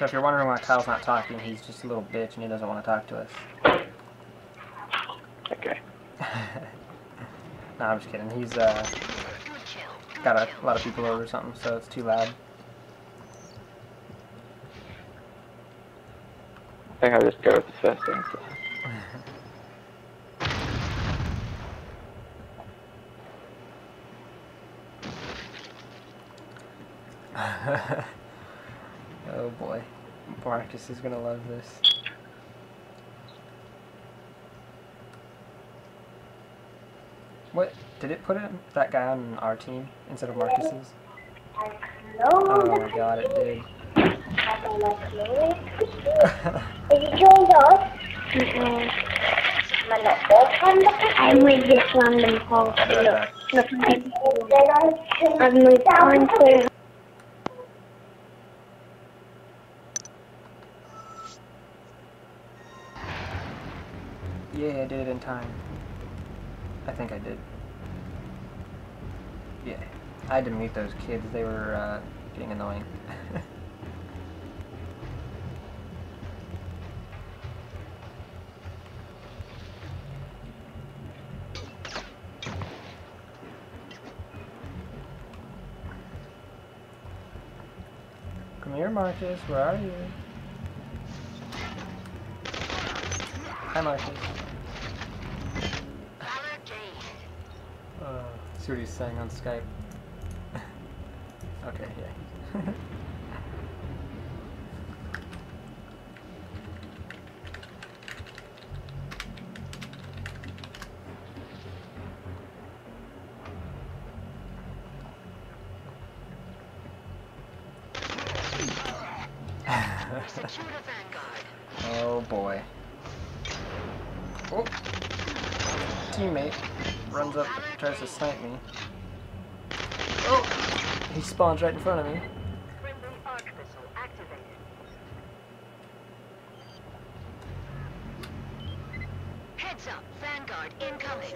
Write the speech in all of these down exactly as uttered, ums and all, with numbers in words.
So if you're wondering why Kyle's not talking, he's just a little bitch and he doesn't want to talk to us. Okay. No, I'm just kidding. He's uh, got a lot of people over or something, so it's too loud. I think I'll just go with the first answer. Oh boy. Marcus is gonna love this. What? Did it put it, that guy on our team instead of Marcus's? Oh my god, it did. Have you joined us? Mm-mm. I'm with this random call. I'll be right back. I've moved on to... Yeah, I did it in time. I think I did. Yeah. I had to mute those kids. They were uh, getting annoying. Come here, Marcus. Where are you? Hi, Marcus. Uh, see what he's saying on Skype. Okay, yeah. Oh boy. Oh. Teammate runs up, tries to snipe me. Oh! He spawns right in front of me. Friendly arc missile activated. Heads up, Vanguard incoming.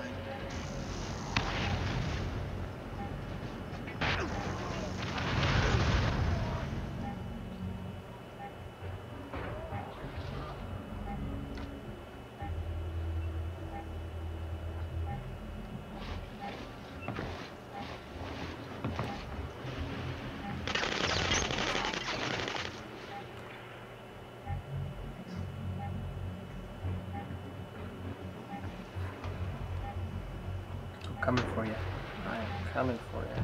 Coming for you. I am coming for you.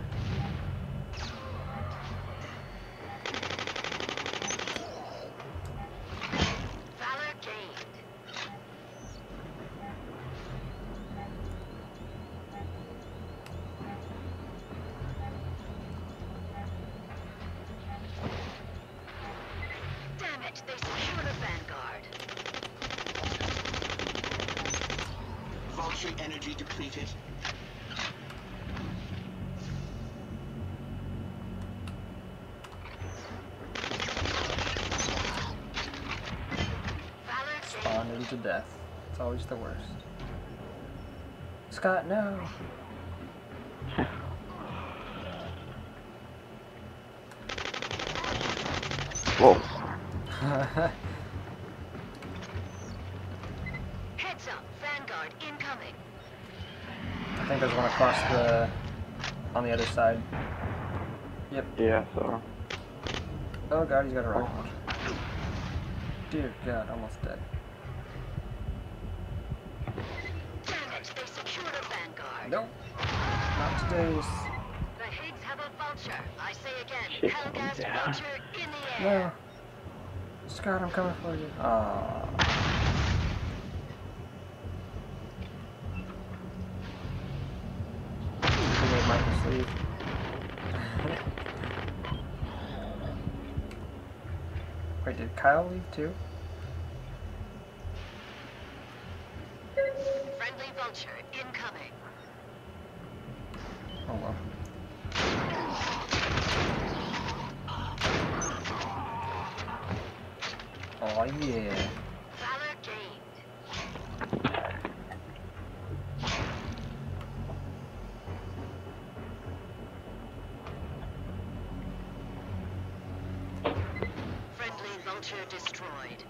Valor gained. Damn it, they secured a Vanguard. Vulture energy depleted. Spawned into death. It's always the worst. Scott, no! Whoa. Heads up, Vanguard incoming. I think there's one across the... on the other side. Yep. Yeah, so. Oh god, he's got a rocket launcher. Dear god, almost dead. Damn it, they secured a Vanguard. Nope. Not today's. The Higgs have a vulture. I say again, Shit, Hellgas yeah. vulture in the No. air. Scott, I'm coming for you. Aww. He made Marcus leave. Wait, did Kyle leave too? Friendly vulture incoming. Oh well. Oh yeah. Valor gained. Vulture destroyed.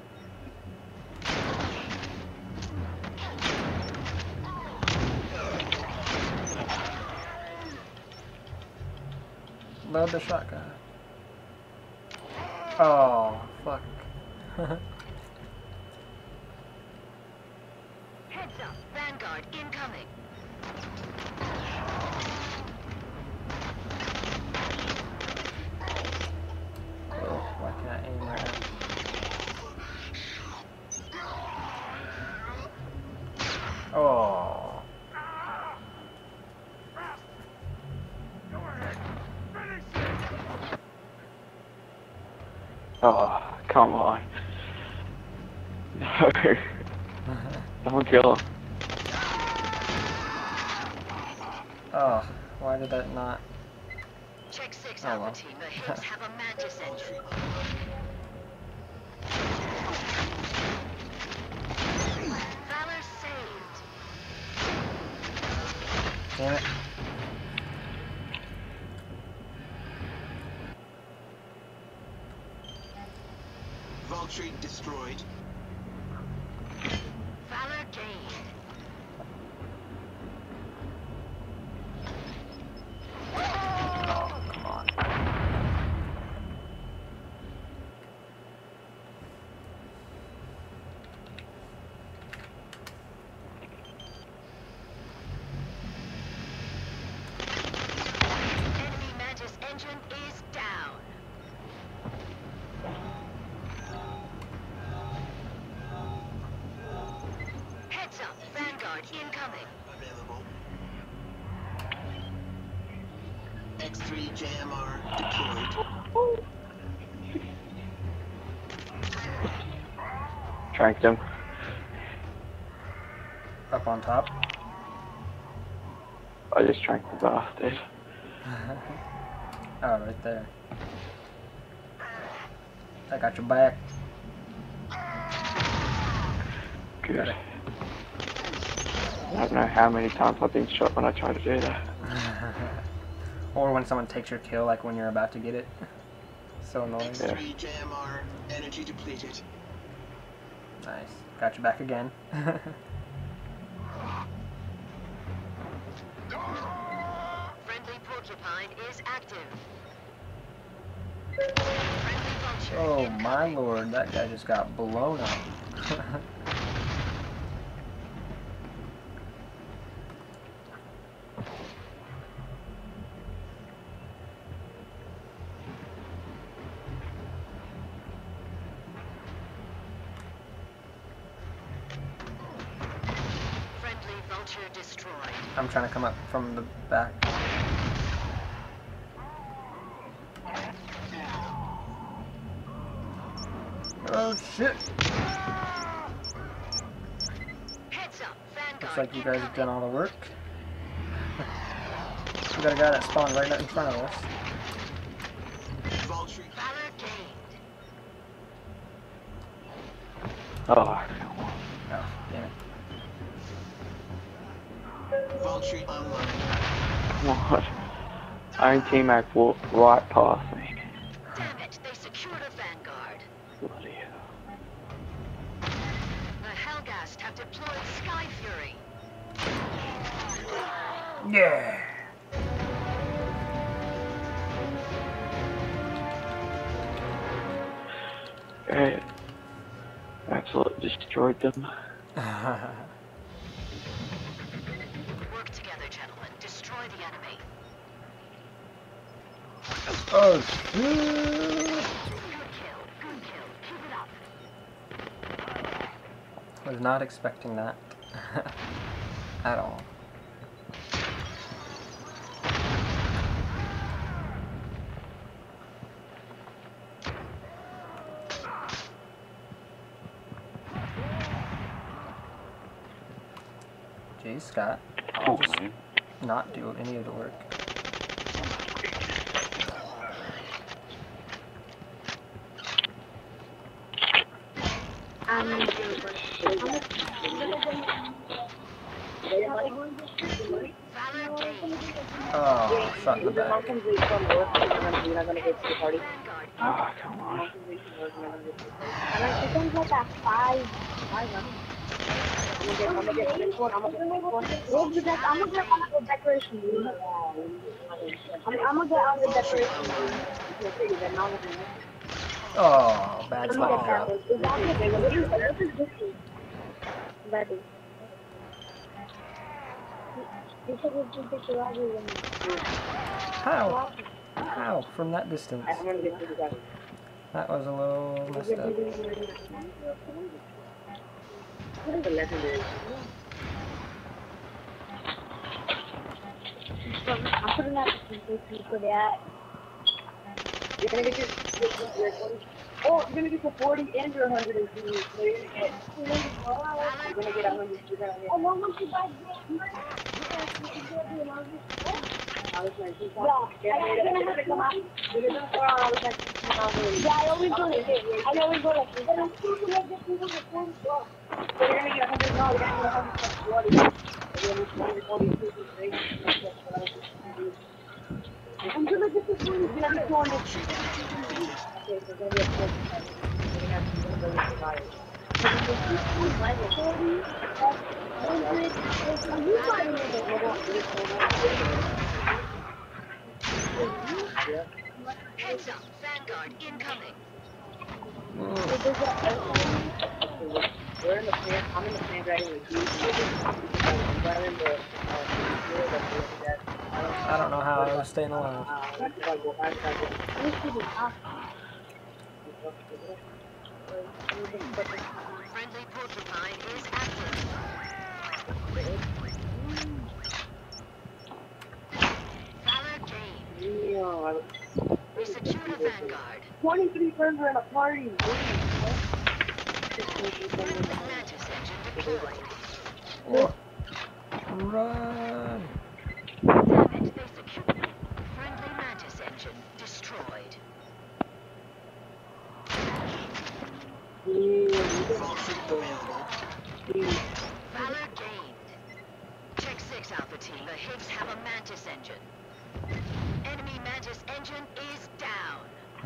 Load the shotgun. Oh, fuck. Heads up, Vanguard incoming. Oh, why can't I aim right now? Oh. Oh, come on. No. Don't kill him. Oh, why did that not? Check six, Oh, Alpha well. Team. The Higgs have a Mantis engine. Valor saved. Damn it. Vulture destroyed. Valor gained. Oh, come on. Enemy Mantis engine is down. Heads up, Vanguard incoming. Available. X three J M R deployed. Tranked him. Up on top. I just tranked the bastard. Oh, right there. I got your back. Good. Got it. I don't know how many times I've been shot when I try to do that. Or when someone takes your kill, like when you're about to get it. So annoying. X three J M R energy depleted. Nice. Got your back again. Friendly Porcupine is active. Friendly Vulture Oh incoming. my lord, that guy just got blown up. Friendly Vulture destroyed. I'm trying to come up from the back. Oh shit! Heads up, Vanguard Looks like you guys have done incoming. all the work. We got a guy that spawned right in front of us. Vulture. Valor gained. Oh, Oh, damn it. Vulture online. come on. Iron teammate walked right past me. Damn it, they secured a Vanguard. Bloody hell. The Hellgast have deployed Sky Fury. Yeah! Great. Absolutely destroyed them. Work together, gentlemen. Destroy the enemy. Oh shit! Good kill. Good kill. Keep it up. Was not expecting that. At all. Jeez, Scott. I'll just not do any of the work. Valor gained. Oh, shot in the back. Vanguard Oh, come on. got five. Five of them. I'm gonna get, I'm gonna get this one. I'm gonna get this one. Hold the deck. I'm gonna get on the decoration room. I'm, I'm gonna get on the decoration room. Oh, bad spot drop. How? How? From that distance? That was a little messed up. I'm putting that for that. You're gonna get your, oh, you're gonna get the forty and your one hundred and two. So you're gonna get, you're gonna get one hundred. You're gonna get. Oh, no, once you buy yeah, I always go like this. I always go like this. So you're gonna get one hundred. No, you're gonna get one hundred. I'm gonna get this one. You're gonna get one hundred. Okay, so we're gonna get forty. We're gonna have to go to the buyers. Heads up, Vanguard incoming. We're in the plan. I'm in the plan right with you. We're in the. I don't know how I was staying alive. Friendly porcupine is active. Valor gained. We secured a Vanguard. twenty-three friends are in a party. Friendly Mantis engine deployed. Oh. Run! Damage, they secured. Friendly Mantis engine destroyed. Vulture available. Valor gained. Check six, Alpha Team. The Higgs have a Mantis engine. Enemy Mantis engine is down.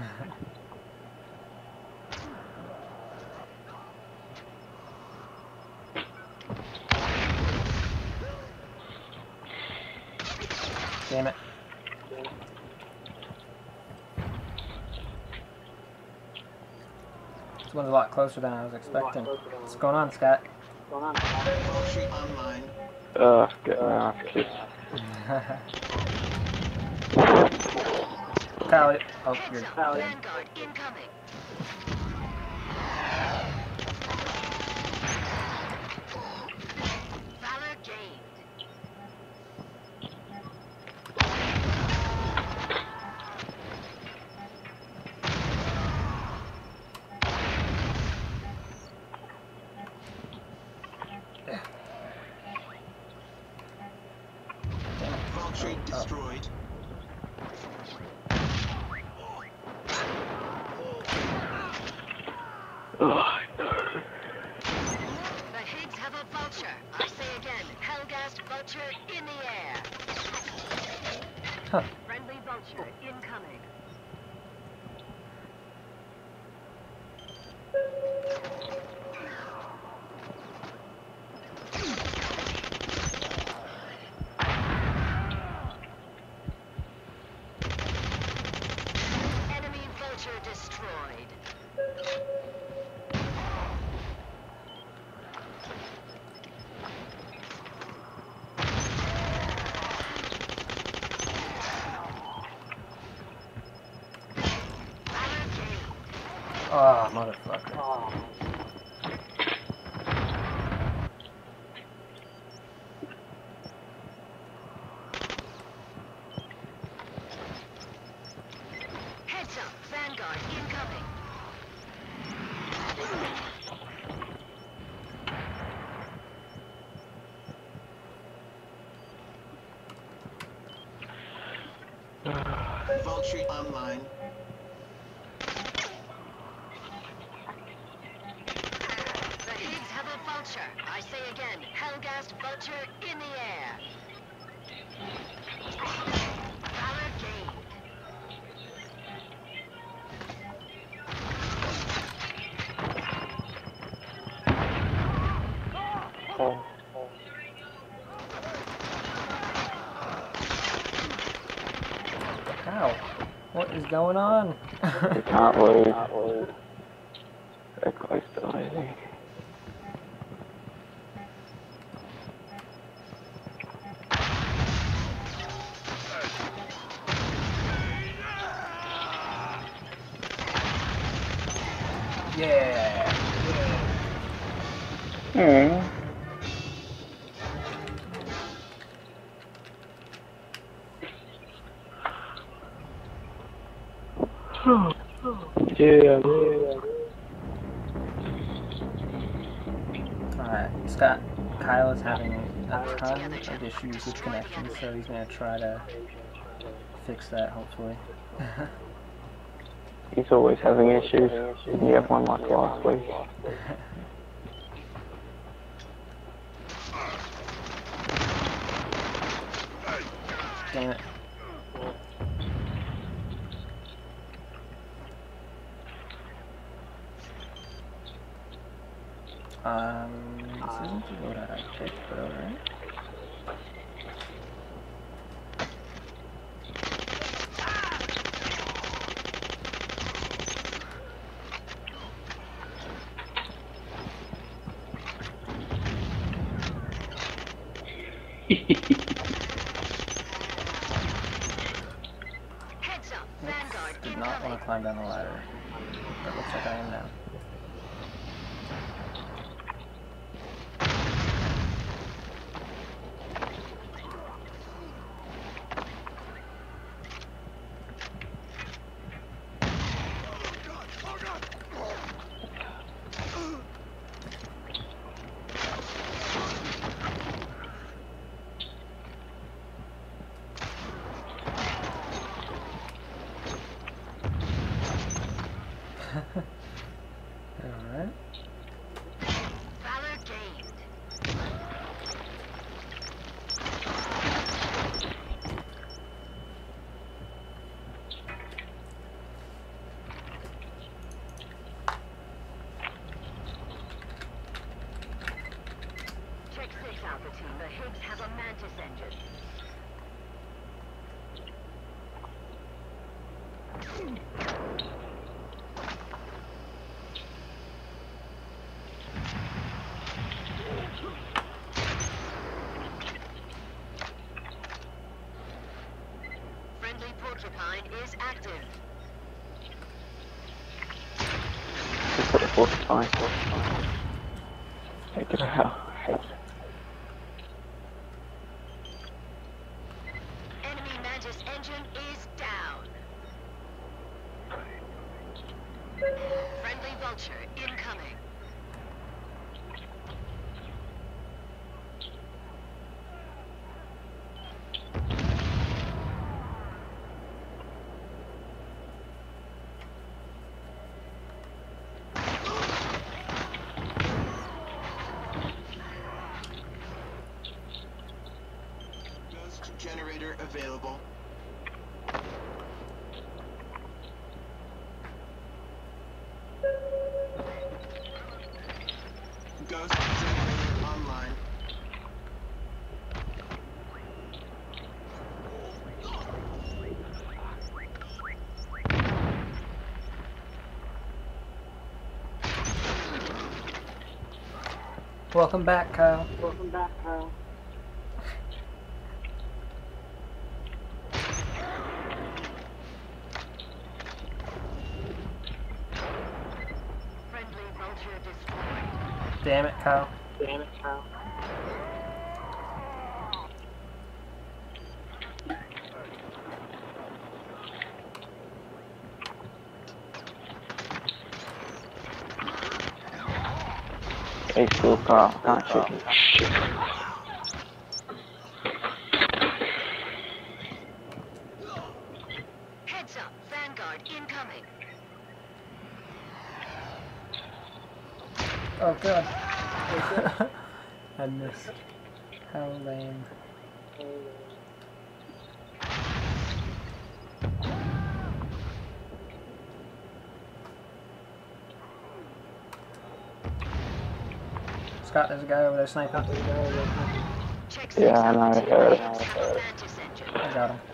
Damn it. This one's a lot closer than I was expecting. What's going on, Scott? Vulture online. Uh, get my ass kicked. Tally. Oh, Heads you're up, Tally. Vanguard incoming. Valor gained. Vulture destroyed. Oh, no. The Higgs have a Vulture. I say again, Hellgast Vulture in the air. Huh. Friendly Vulture incoming. Enemy Vulture destroyed. Valor gained. Oh, motherfucker. Heads up, Vanguard incoming. Vulture online. The Higgs have a Vulture. I say again, Hellgast Vulture in the air. Valor gained. How? What is going on? We can't lose. They're close to losing. Yeah. Hmm. Yeah. Alright, Scott. Kyle is having a ton of issues with connections, so he's gonna try to fix that, hopefully. He's always having issues. Didn't you have one like last week? Damn it. Um, this isn't the loadout I picked, but alright. Heads up, Vanguard Did not incoming. want to climb down the ladder, but looks like I am now. Alright. Valor gained. Check six Alpha team. The Higgs have a Mantis engine. Friendly porcupine is active. Just put the force fine. Take it out. Enemy Mantis engine is down. Friendly Vulture incoming. Ghost generator available. Ghost generator online. Welcome back, Kyle. Welcome back, Kyle. Friendly Vulture destroyed. Damn it, Kyle. Damn it, Kyle. Hey, school car. Can't shoot me. Heads up, Vanguard incoming. Oh god. I missed. How lame. Scott, there's a guy over there sniping. Check six Yeah, I know, I Alpha team. heard The it. Higgs have a Mantis engine. I got him.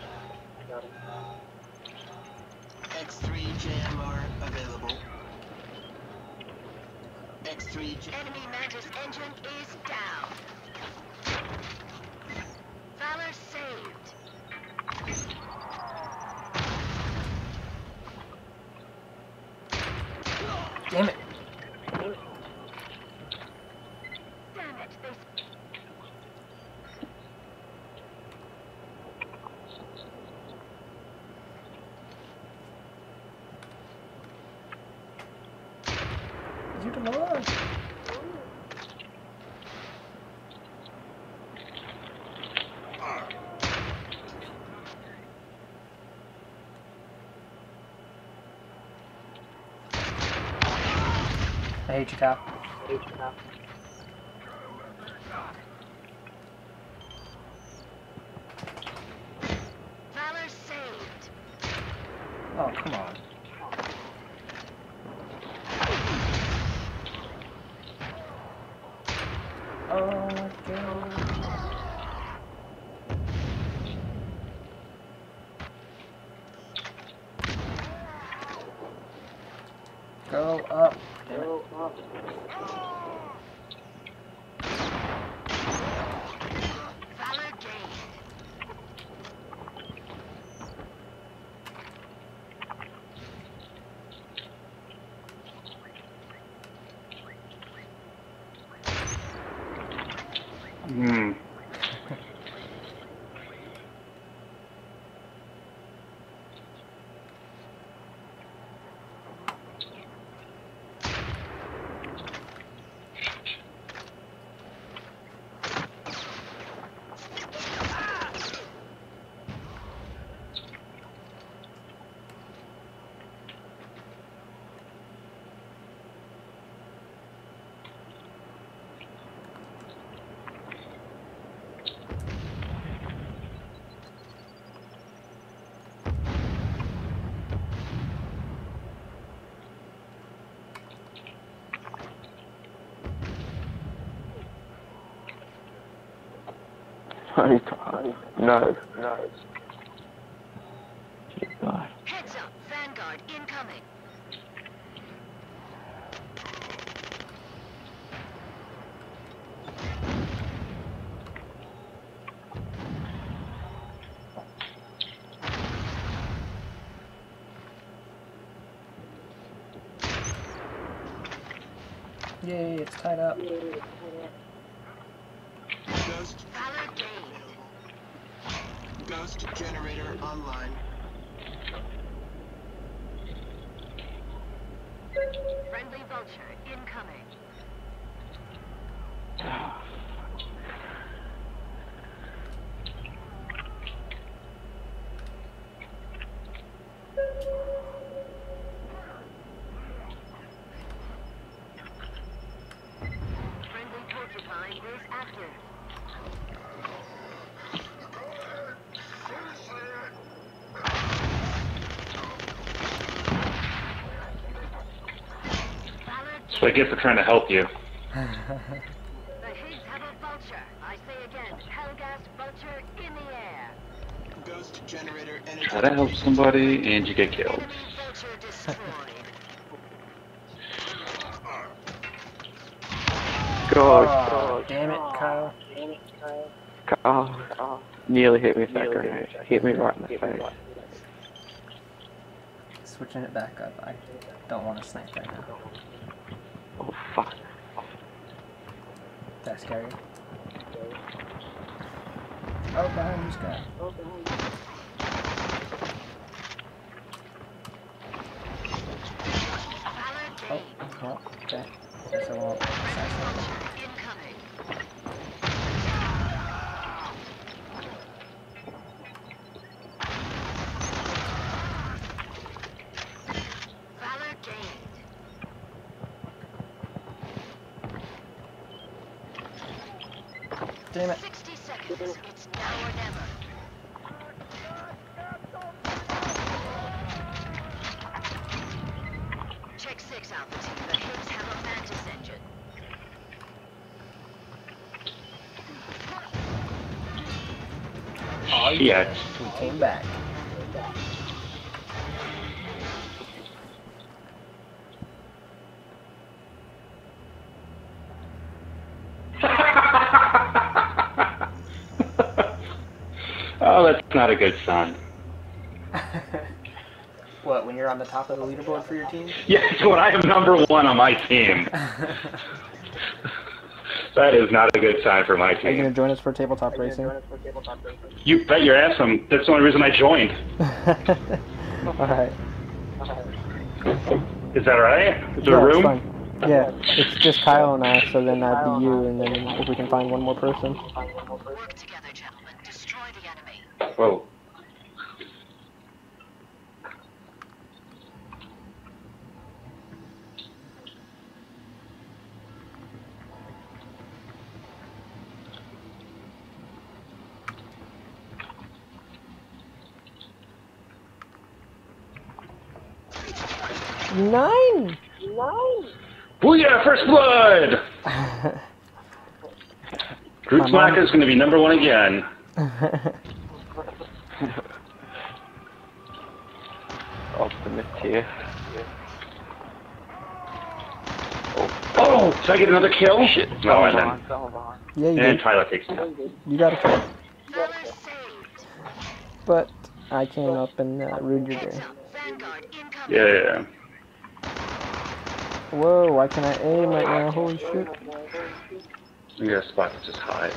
X three J M R available. X three J Enemy Mantis engine is down. Valor saved. Damn it. Damn it, they... You the Lord. I hate you, Kyle. Valor saved. Oh, come on. Oh my god. Go up. Damn it. Valor gained. Hmm. No, no. God. Heads up, Vanguard incoming. Yay, it's tied up. Ghost Valor gained. Ghost generator online. Friendly vulture incoming. Friendly porcupine is active. So I get for trying to help you. The Higgs have a vulture. I say again, Hellgast vulture in the air. Ghost generator energy. Try to help somebody and you get killed. Enemy vulture destroyed. God, Oh, God. damn it, Kyle. Oh, oh, nearly hit me with that grenade. Hit me right in the face. Switching it back up. I don't want to snipe right now. Oh, fuck. That's scary. Oh, behind this guy. Valor Oh, gained. well, okay. Guess I won't assassinate him. Vulture incoming. Valor gained. Damn it. sixty seconds. It's now or never. Check six Alpha team. The Higgs have a Mantis engine. Oh, Shit. we came back. Oh, that's not a good sign. What, when you're on the top of the leaderboard for your team? Yes, when I am number one on my team. That is not a good sign for my team. Are you going to join us for tabletop racing? You bet your ass I'm, that's the only reason I joined. Alright. Is that right? Is there Yeah, a it's room? fine. Yeah, it's just Kyle and I, so then that'd be you, and then if we can find one more person. Work together, gentlemen. Destroy the enemy. Whoa. Nine! Nine. Booyah, first blood! Groot Smacker is going to be number one again. Ultimate tier. Oh, did I get another kill? Shit. No, I didn't. Yeah, you And did. Tyler takes me. You got a kill. Valor saved. But I came up and uh, ruined your Heads day. up. Vanguard incoming. Yeah, yeah. Whoa, why can't I aim right now? Holy shit. You got a spot to just hide.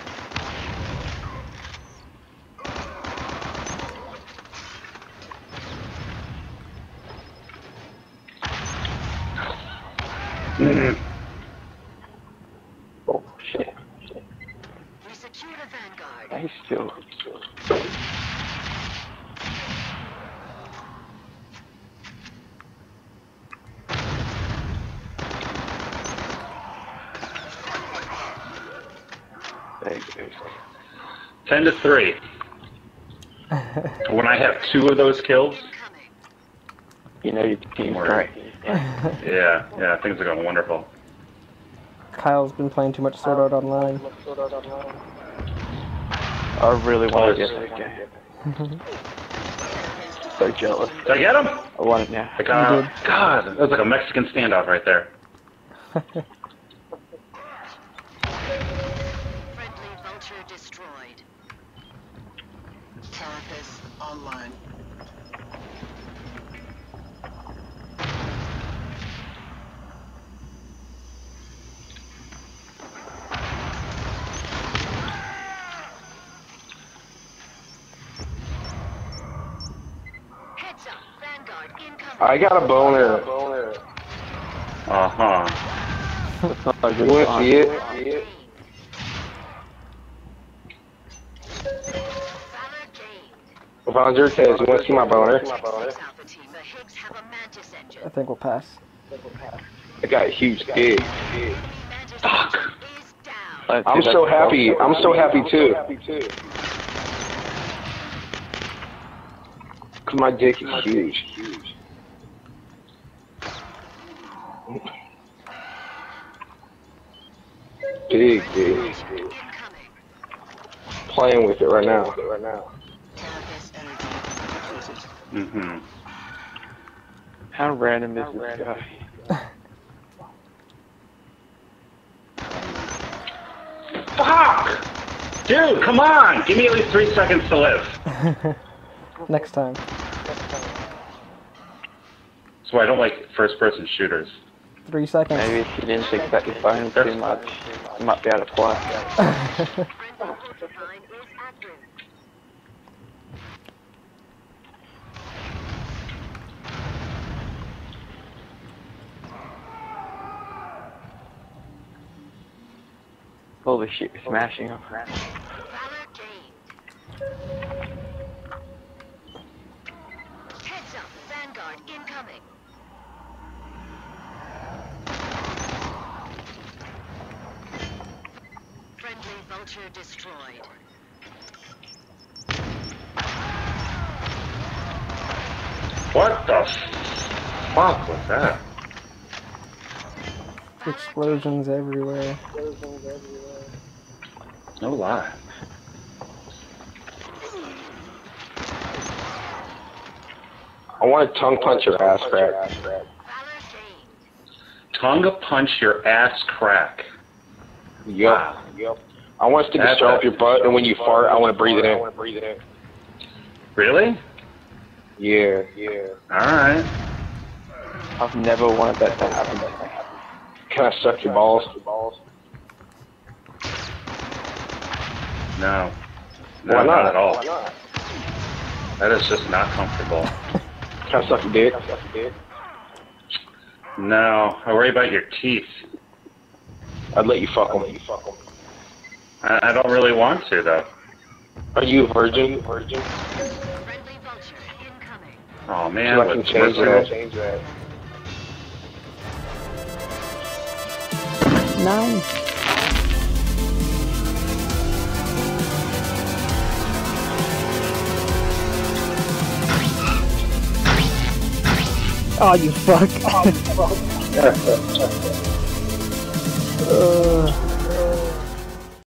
Mm. Oh, shit. We secure the Vanguard. I still. Thank you. Ten to three. When I have two of those kills, Incoming. You know your team's right. yeah, yeah, things are going wonderful. Kyle's been playing too much Sword Art Online. I really Oh, want to it's- get that game. So jealous. Did I get him? I want it now. Like, uh, did. God, that was like a Mexican standoff right there. Friendly vulture destroyed. Carapace online. Heads up. Vanguard incoming. I got a boner. Uh-huh. That's not a You good wanna sign. see it? Valor gained. Vonzer says, you wanna see my boner? Six Alpha team. The Higgs have a Mantis engine. I think we'll pass. I got a huge dick. Enemy Mantis engine is down. Uh, I'm dude, so that's- happy. I'm so happy too. Cause my dick is huge. Big, big. Incoming. Playing with it right now. Right now. Carapace energy depleted. Mm-hmm. How random is this guy? Fuck! Dude, come on! Give me at least three seconds to live. Next time. That's why I don't like first-person shooters. Three seconds. Maybe if you didn't think about your phone too much, you might be able to play. Friendly ultrafine is active. Holy shit, you're smashing him. Valor gained. Heads up. Vanguard incoming. Friendly vulture destroyed. What the fuck was that? Explosions everywhere. No lie. I want to tongue punch your ass crack. Tongue punch your ass crack. Yup. Wow. Yep. I want to stick a straw up your butt, and when you fart, I want to breathe it in. Really? Yeah, yeah. Alright. I've never wanted that to happen. Can I suck your balls? No. No, Why not? not? at all. Why not? That is just not comfortable. Can I suck your dick? No, I worry about your teeth. I'd let you fuck them. I, I don't really want to, though. Are you a virgin? Virgin? Friendly vulture incoming. Oh, So man. I can With change Mercenary. that. Change that. Nice. Oh, you fuck. Oh, you fuck. uh.